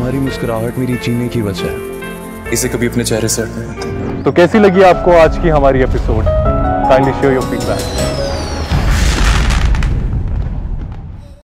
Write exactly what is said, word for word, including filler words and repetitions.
तुम्हारी मुस्कुराहट मेरी जीने की वजह है। इसे कभी अपने चेहरे से हटने मत। तो कैसी लगी आपको आज की हमारी episode? Kindly share your feedback.